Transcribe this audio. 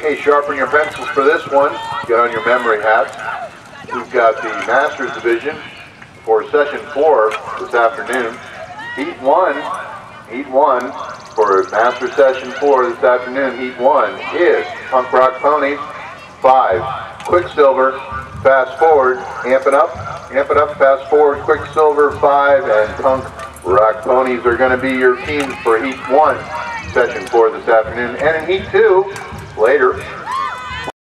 Okay, sharpen your pencils for this one. Get on your memory hats. We've got the Masters Division for Session 4 this afternoon. Heat 1 for Master Session 4 this afternoon. Heat 1 is Punk Rock Ponies 5, Quicksilver, Fast Forward, Amp It Up, Fast Forward, Quicksilver 5, and Punk Rock Ponies are going to be your teams for Heat 1, Session 4 this afternoon. And in Heat 2, later,